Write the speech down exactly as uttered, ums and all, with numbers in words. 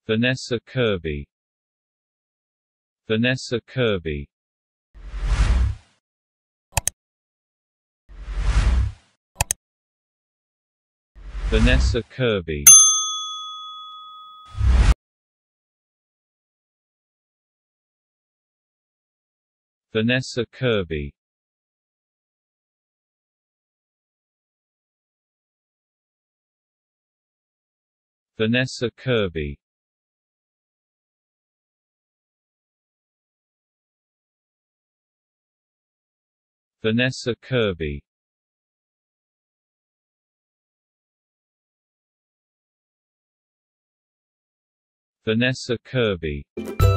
Vanessa Kirby. Vanessa Kirby. Vanessa Kirby. Vanessa Kirby. Vanessa Kirby. Vanessa Kirby. Vanessa Kirby.